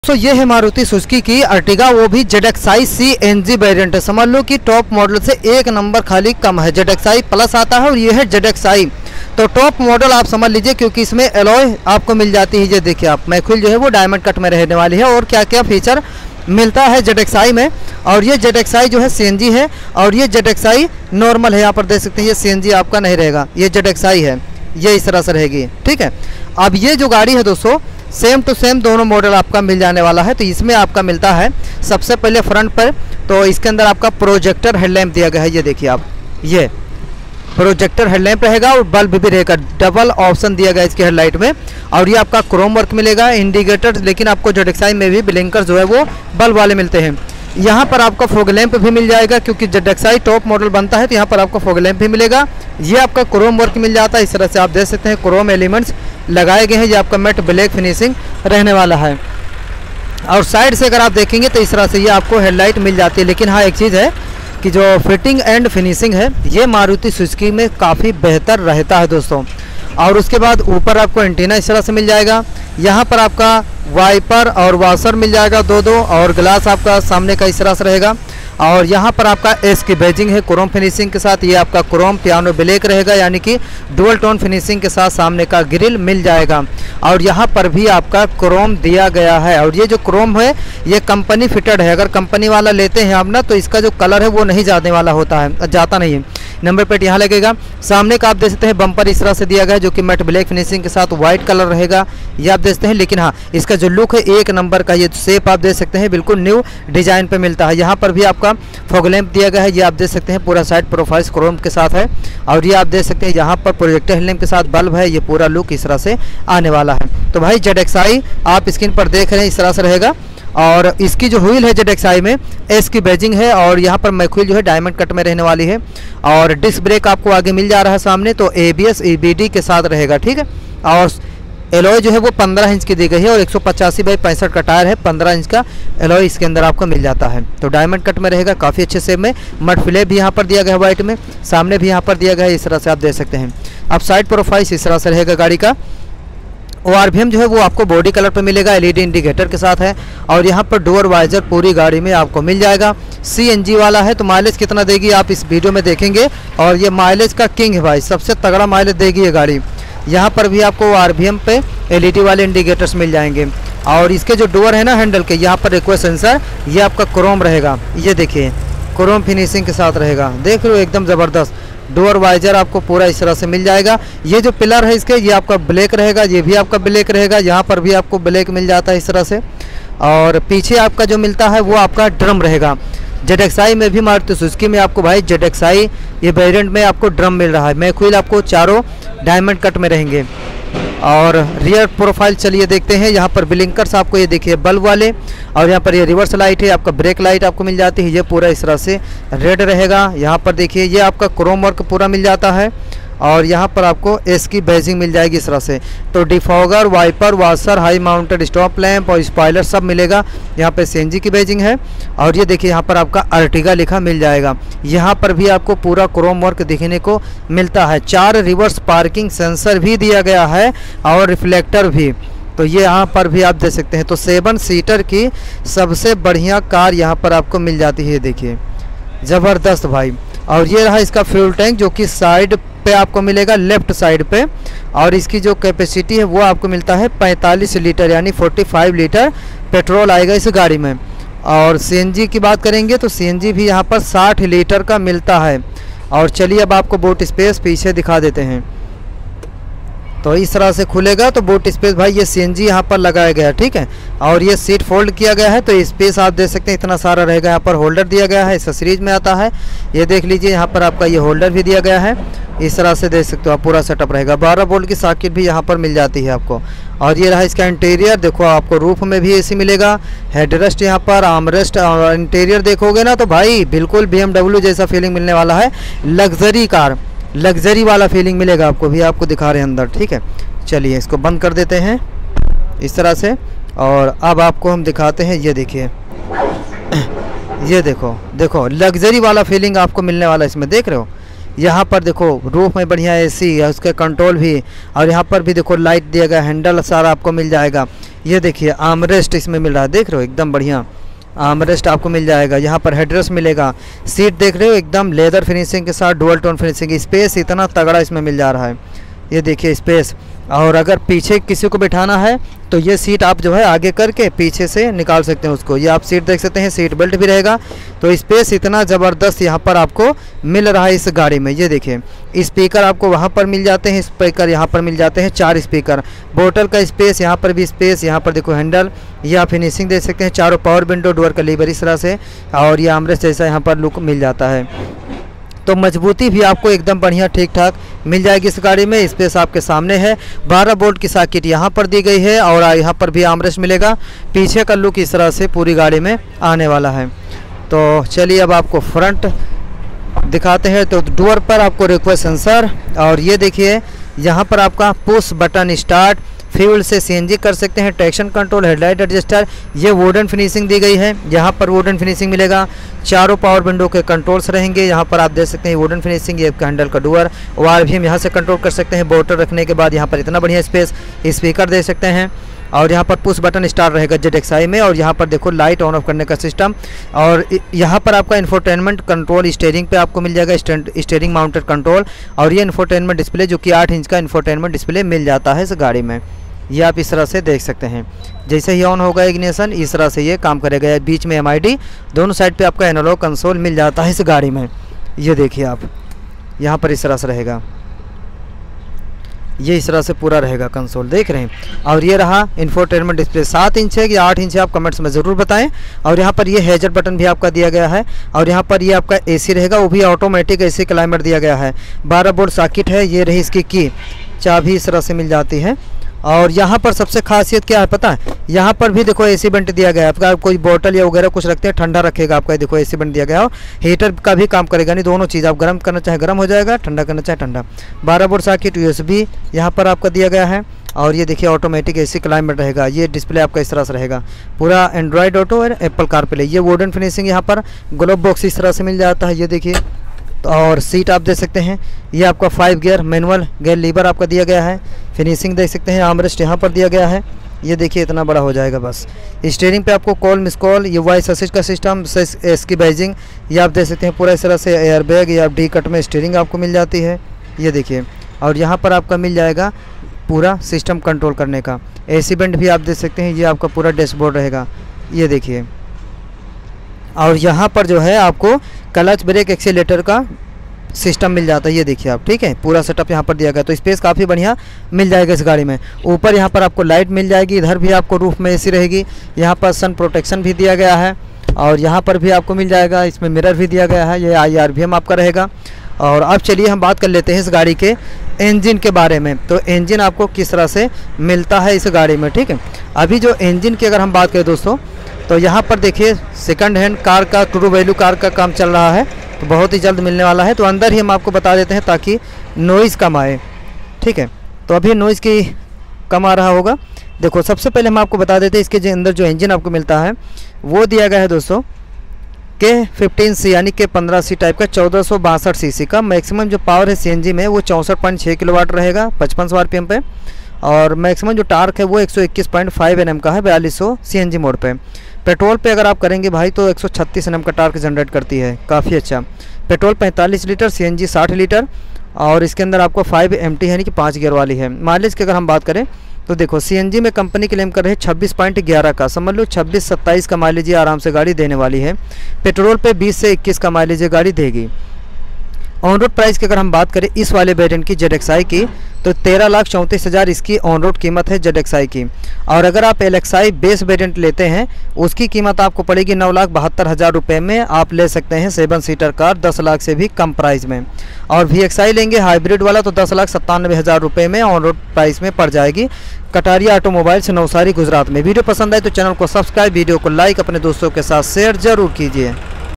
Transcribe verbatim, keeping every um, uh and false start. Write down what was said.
तो ये है मारुति सुजुकी की अर्टिगा, वो भी Z X I C N G variant है। समझ लो कि टॉप मॉडल से एक नंबर खाली कम है। जेड एक्स आई प्लस आता है और ये है जेड एक्स आई, तो टॉप मॉडल आप समझ लीजिए, क्योंकि इसमें एलॉय आपको मिल जाती है। ये देखिए आप, मैक्विल जो है वो डायमंड कट में रहने वाली है। और क्या क्या फीचर मिलता है जेड एक्स आई में। और ये जेड एक्स आई जो है सी एन जी है और ये जेड एक्स आई नॉर्मल है। यहाँ पर देख सकते हैं ये सी एन जी आपका नहीं रहेगा, ये जेड एक्स आई है, ये इस तरह से रहेगी। ठीक है, अब ये जो गाड़ी है दोस्तों सेम टू सेम दोनों मॉडल आपका मिल जाने वाला है। तो इसमें आपका मिलता है सबसे पहले फ्रंट पर, तो इसके अंदर आपका प्रोजेक्टर हेडलैम्प दिया गया है। ये देखिए आप, ये प्रोजेक्टर हेडलैम्प रहेगा और बल्ब भी रहेगा। डबल ऑप्शन दिया गया है इसके हेडलाइट में। और ये आपका क्रोम वर्क मिलेगा, इंडिकेटर, लेकिन आपको जेड एक्स आई में भी ब्लिंकर जो है वो बल्ब वाले मिलते हैं। यहाँ पर आपका फॉग लैंप भी मिल जाएगा, क्योंकि Z X I top model बनता है तो यहाँ पर आपको फॉग लैंप भी मिलेगा। ये आपका क्रोम वर्क मिल जाता है। इस तरह से आप देख सकते हैं क्रोम एलिमेंट्स लगाए गए हैं। ये आपका मैट ब्लैक फिनिशिंग रहने वाला है। और साइड से अगर आप देखेंगे तो इस तरह से ये आपको हेडलाइट मिल जाती है। लेकिन हाँ, एक चीज़ है कि जो फिटिंग एंड फिनिशिंग है ये मारुति सुजुकी में काफ़ी बेहतर रहता है दोस्तों। और उसके बाद ऊपर आपको एंटीना इस तरह से मिल जाएगा। यहाँ पर आपका वाइपर और वॉशर मिल जाएगा दो दो, और ग्लास आपका सामने का इस तरह से रहेगा। और यहाँ पर आपका एस की बैजिंग है क्रोम फिनिशिंग के साथ। ये आपका क्रोम पियानो ब्लैक रहेगा, यानी कि डुअल टोन फिनिशिंग के साथ सामने का ग्रिल मिल जाएगा। और यहाँ पर भी आपका क्रोम दिया गया है। और ये जो क्रोम है ये कंपनी फिटेड है। अगर कंपनी वाला लेते हैं आप ना, तो इसका जो कलर है वो नहीं जाने वाला होता है, जाता नहीं है। नंबर प्लेट यहाँ लगेगा। सामने का आप देख सकते हैं बम्पर इस तरह से दिया गया है, जो कि मैट ब्लैक फिनिशिंग के साथ वाइट कलर रहेगा, ये आप देख सकते हैं। लेकिन हाँ, इसका जो लुक है एक नंबर का, ये शेप आप देख सकते हैं बिल्कुल न्यू डिजाइन पे मिलता है। यहाँ पर भी आपका फॉग लैंप दिया गया है, ये आप देख सकते हैं पूरा साइड प्रोफाइल क्रोम के साथ है। और ये आप देख सकते हैं यहाँ पर प्रोजेक्टर हेडलैम्प के साथ बल्ब है। ये पूरा लुक इस तरह से आने वाला है। तो भाई जेड एक्स आई आप स्क्रीन पर देख रहे हैं इस तरह से रहेगा। और इसकी जो व्हील है जेड एक्स आई में एस की बैजिंग है। और यहाँ पर मैक्विल जो है डायमंड कट में रहने वाली है। और डिस्क ब्रेक आपको आगे मिल जा रहा है सामने, तो A B S E B D के साथ रहेगा। ठीक है, और एलॉय जो है वो पंद्रह इंच की दी गई है और एक सौ पचासी बाई पैंसठ का टायर है। पंद्रह इंच का एलॉय इसके अंदर आपको मिल जाता है। तो डायमंड कट में रहेगा, काफ़ी अच्छे से में। मड फ्लैप भी यहाँ पर दिया गया है वाइट में, सामने भी यहाँ पर दिया गया है, इस तरह से आप देख सकते हैं। अब साइड प्रोफाइल इस तरह से रहेगा गाड़ी का। ओ आर वी एम जो है वो आपको बॉडी कलर पे मिलेगा, एल ई डी इंडिकेटर के साथ है। और यहाँ पर डोर वाइजर पूरी गाड़ी में आपको मिल जाएगा। सी एन जी वाला है, तो माइलेज कितना देगी आप इस वीडियो में देखेंगे। और ये माइलेज का किंग है भाई, सबसे तगड़ा माइलेज देगी ये गाड़ी। यहाँ पर भी आपको ओ आर वी एम पे एल ई डी वाले इंडिकेटर्स मिल जाएंगे। और इसके जो डोर है ना हैंडल के, यहाँ पर रिक्वेस्ट सेंसर, ये आपका क्रोम रहेगा। ये देखिए क्रोम फिनिशिंग के साथ रहेगा, देख लो एकदम ज़बरदस्त। डोर वाइजर आपको पूरा इस तरह से मिल जाएगा। ये जो पिलर है इसके, ये आपका ब्लैक रहेगा, ये भी आपका ब्लैक रहेगा। यहाँ पर भी आपको ब्लैक मिल जाता है इस तरह से। और पीछे आपका जो मिलता है वो आपका ड्रम रहेगा। जेड एक्स आई में भी मारुति सुजुकी में आपको भाई जेड एक्स आई ये वेरिएंट में आपको ड्रम मिल रहा है। मैक्विल आपको चारों डायमंड कट में रहेंगे। और रियर प्रोफाइल चलिए देखते हैं। यहाँ पर ब्लिंकर्स आपको ये देखिए बल्ब वाले, और यहाँ पर ये रिवर्स लाइट है, आपका ब्रेक लाइट आपको मिल जाती है। ये पूरा इस तरह से रेड रहेगा। यहाँ पर देखिए ये आपका क्रोम वर्क पूरा मिल जाता है। और यहाँ पर आपको एस की बैजिंग मिल जाएगी इस तरह से। तो defogger, wiper, washer, high mounted stop lamp और स्पॉइलर सब मिलेगा। यहाँ पे सी एन जी की बैजिंग है। और ये देखिए यहाँ पर आपका अर्टिगा लिखा मिल जाएगा। यहाँ पर भी आपको पूरा क्रोम वर्क दिखने को मिलता है। चार रिवर्स पार्किंग सेंसर भी दिया गया है और रिफ्लेक्टर भी। तो ये यहाँ पर भी आप देख सकते हैं। तो सेवन सीटर की सबसे बढ़िया कार यहाँ पर आपको मिल जाती है, देखिए ज़बरदस्त भाई। और ये रहा इसका फ्यूल टैंक, जो कि साइड पे आपको मिलेगा, लेफ्ट साइड पे। और इसकी जो कैपेसिटी है वो आपको मिलता है पैंतालीस लीटर, यानी पैंतालीस लीटर पेट्रोल आएगा इस गाड़ी में। और सी एन जी की बात करेंगे तो सी एन जी भी यहाँ पर साठ लीटर का मिलता है। और चलिए अब आपको बूट स्पेस पीछे दिखा देते हैं। तो इस तरह से खुलेगा तो बूट स्पेस भाई ये सी एन जी यहाँ पर लगाया गया है। ठीक है, और ये सीट फोल्ड किया गया है, तो स्पेस आप देख सकते हैं इतना सारा रहेगा। यहाँ पर होल्डर दिया गया है, एक्सेसरीज में आता है। ये देख लीजिए यहाँ पर आपका ये होल्डर भी दिया गया है, इस तरह से देख सकते हो आप, पूरा सेटअप रहेगा। बारह वोल्ट की सॉकेट भी यहाँ पर मिल जाती है आपको। और ये रहा इसका इंटीरियर, देखो आपको रूफ में भी एसी मिलेगा, हेडरेस्ट यहाँ पर, आर्मरेस्ट। और इंटीरियर देखोगे ना तो भाई बिल्कुल बी एम डब्ल्यू जैसा फीलिंग मिलने वाला है। लग्जरी कार, लग्जरी वाला फीलिंग मिलेगा आपको, भी आपको दिखा रहे हैं अंदर। ठीक है, चलिए इसको बंद कर देते हैं इस तरह से। और अब आपको हम दिखाते हैं, ये देखिए ये देखो देखो लग्जरी वाला फीलिंग आपको मिलने वाला है इसमें, देख रहे हो। यहाँ पर देखो रूफ में बढ़िया एसी है, उसके कंट्रोल भी। और यहाँ पर भी देखो लाइट दिया गया, हैंडल सारा आपको मिल जाएगा। ये देखिए आर्मरेस्ट इसमें मिल रहा है, देख रहे हो एकदम बढ़िया आर्मरेस्ट आपको मिल जाएगा। यहाँ पर हेडरेस्ट मिलेगा। सीट देख रहे हो एकदम लेदर फिनिशिंग के साथ डुअल टोन फिनिशिंग। स्पेस इतना तगड़ा इसमें मिल जा रहा है, ये देखिए स्पेस। और अगर पीछे किसी को बिठाना है तो ये सीट आप जो है आगे करके पीछे से निकाल सकते हैं उसको। ये आप सीट देख सकते हैं, सीट बेल्ट भी रहेगा। तो स्पेस इतना ज़बरदस्त यहाँ पर आपको मिल रहा है इस गाड़ी में। ये देखिए स्पीकर आपको वहाँ पर मिल जाते हैं, स्पीकर यहाँ पर मिल जाते हैं, चार स्पीकर। बोतल का स्पेस, यहाँ पर भी स्पेस। यहाँ पर देखो हैंडल, ये आप फिनिशिंग देख सकते हैं। चारों पावर विंडो, डोर का लीवर इस तरह से, और ये आर्मरेस्ट जैसा यहाँ पर लुक मिल जाता है। तो मजबूती भी आपको एकदम बढ़िया ठीक ठाक मिल जाएगी इस गाड़ी में। स्पेस आपके सामने है। बारह बोल्ट की सॉकेट यहाँ पर दी गई है और यहाँ पर भी आर्मरेस्ट मिलेगा। पीछे का लुक इस तरह से पूरी गाड़ी में आने वाला है। तो चलिए अब आपको फ्रंट दिखाते हैं। तो डोर पर आपको रिक्वेस्ट सेंसर, और ये देखिए यहाँ पर आपका पुश बटन स्टार्ट, फ्यूल से सीएनजी कर सकते हैं, ट्रैक्शन कंट्रोल, हेडलाइट एडजस्टर। ये वुडन फिनिशिंग दी गई है, यहाँ पर वुडन फिनिशिंग मिलेगा। चारों पावर विंडो के कंट्रोल्स रहेंगे। यहाँ पर आप देख सकते हैं वुडन फिनिशिंग। ये हैंडल का डोर वार भी हम यहाँ से कंट्रोल कर सकते हैं। बोतल रखने के बाद यहाँ पर इतना बढ़िया स्पेस, स्पीकर दे सकते हैं। और यहाँ पर पुश बटन स्टार्ट रहेगा जेड एक्स आई में। और यहाँ पर देखो लाइट ऑन ऑफ करने का सिस्टम। और यहाँ पर आपका इंफोटेनमेंट कंट्रोल स्टीयरिंग पे आपको मिल जाएगा, स्टीयरिंग माउंटेड कंट्रोल। और ये इंफोटेनमेंट डिस्प्ले जो कि आठ इंच का इंफोटेनमेंट डिस्प्ले मिल जाता है इस गाड़ी में। ये आप इस तरह से देख सकते हैं। जैसे ही ऑन होगा इग्निशन, इस तरह से ये काम करेगा। बीच में एम आई डी, दोनों साइड पे आपका एनालॉग कंसोल मिल जाता है इस गाड़ी में। ये देखिए आप यहाँ पर इस तरह से रहेगा, ये इस तरह से पूरा रहेगा कंसोल, देख रहे हैं। और ये रहा इंफोटेनमेंट डिस्प्ले। सात इंच है कि आठ इंच है, आप कमेंट्स में ज़रूर बताएं। और यहाँ पर ये हैजर बटन भी आपका दिया गया है। और यहाँ पर ये आपका एसी रहेगा, वो भी ऑटोमेटिक एसी क्लाइमेट दिया गया है। बारह बोल्ट सॉकेट है। ये रही इसकी की चाबी, इस तरह से मिल जाती है। और यहाँ पर सबसे खासियत क्या है पता है, यहाँ पर भी देखो एसी वेंट दिया गया है। आपका कोई बोतल या वगैरह कुछ रखते हैं, ठंडा रखेगा आपका। देखो एसी वेंट दिया गया है, हीटर का भी काम करेगा। नहीं, दोनों चीज़ आप गर्म करना चाहे गर्म हो जाएगा, ठंडा करना चाहे ठंडा। बारह बोल्ट सॉकेट, यूएसबी यहाँ पर आपका दिया गया है। और ये देखिए ऑटोमेटिक एसी क्लाइमेट रहेगा। ये डिस्प्ले आपका इस तरह से रहेगा, पूरा एंड्रॉयड ऑटो और एप्पल कारप्ले। ये वुडन फिनिशिंग, यहाँ पर ग्लोब बॉक्स इस तरह से मिल जाता है, ये देखिए। और सीट आप देख सकते हैं, ये आपका five gear manual gear lever आपका दिया गया है। फिनिशिंग देख सकते हैं, आर्मरेस्ट यहाँ पर दिया गया है। ये देखिए इतना बड़ा हो जाएगा बस। स्टीयरिंग पे आपको कॉल मिस कॉल, ये वॉइस असिस्ट का सिस्टम, इसकी बैजिंग ये आप देख सकते हैं। पूरा इस तरह से एयर बैग या डी कट में स्टीयरिंग आपको मिल जाती है, ये देखिए। और यहाँ पर आपका मिल जाएगा पूरा सिस्टम कंट्रोल करने का। एसी बेंट भी आप देख सकते हैं, ये आपका पूरा डैशबोर्ड रहेगा, ये देखिए। और यहाँ पर जो है आपको क्लच ब्रेक एक्सीलेटर का सिस्टम मिल जाता है, ये देखिए आप, ठीक है। पूरा सेटअप यहाँ पर दिया गया, तो स्पेस काफ़ी बढ़िया मिल जाएगा इस गाड़ी में। ऊपर यहाँ पर आपको लाइट मिल जाएगी, इधर भी आपको रूफ में एसी रहेगी। यहाँ पर सन प्रोटेक्शन भी दिया गया है। और यहाँ पर भी आपको मिल जाएगा, इसमें मिरर भी दिया गया है। ये आई आर वी एम आपका रहेगा। और अब चलिए हम बात कर लेते हैं इस गाड़ी के इंजन के बारे में। तो इंजन आपको किस तरह से मिलता है इस गाड़ी में, ठीक है। अभी जो इंजन की अगर हम बात करें दोस्तों, तो यहाँ पर देखिए सेकंड हैंड कार का, ट्रू वैल्यू कार का काम चल रहा है, तो बहुत ही जल्द मिलने वाला है। तो अंदर ही हम आपको बता देते हैं ताकि नॉइज़ कम आए, ठीक है। तो अभी नॉइज़ की कम आ रहा होगा। देखो सबसे पहले हम आपको बता देते हैं इसके जो अंदर जो इंजन आपको मिलता है वो दिया गया है दोस्तों के फिफ्टीन सी यानी के पंद्रह सी टाइप का, चौदह सौ बासठ सी सी का। मैक्सिमम जो पावर है सीएनजी में वो चौंसठ पॉइंट छः किलोवाट रहेगा पचपन सौ आरपीएम पे। और मैक्सिमम जो टार्क है वो एक सौ इक्कीस पॉइंट फाइव एनएम का है बयालीस सौ सीएनजी मोड पे। पेट्रोल पे अगर आप करेंगे भाई तो एक सौ छत्तीस एनएम का टार्क जनरेट करती है, काफ़ी अच्छा। पेट्रोल पैंतालीस लीटर, सीएनजी साठ लीटर। और इसके अंदर आपको फाइव एमटी यानी कि पाँच गियर वाली है। माइलेज की अगर हम बात करें तो देखो सीएनजी में कंपनी क्लेम कर रहे हैं छब्बीस पॉइंट ग्यारह का, समझ लो छब्बीस सत्ताईस का माइलेज ये आराम से गाड़ी देने वाली है। पेट्रोल पे बीस से इक्कीस का माइलेज ये गाड़ी देगी। ऑन रोड प्राइस की अगर हम बात करें इस वाले वेरिएंट की जेड एक्स आई की, तो तेरह लाख चौंतीस हज़ार इसकी ऑन रोड कीमत है जेड एक्स आई की। और अगर आप L X I base variant लेते हैं उसकी कीमत आपको पड़ेगी नौ लाख बहत्तर हज़ार रुपये में। आप ले सकते हैं सेवन सीटर कार दस लाख से भी कम प्राइस में। और वी एक्स आई लेंगे हाइब्रिड वाला तो दस लाख सत्तानवे हज़ार रुपये में ऑन रोड प्राइस में पड़ जाएगी। कटारिया ऑटोमोबाइल्स नवसारी गुजरात में। वीडियो पसंद आए तो चैनल को सब्सक्राइब, वीडियो को लाइक, अपने दोस्तों के साथ शेयर जरूर कीजिए।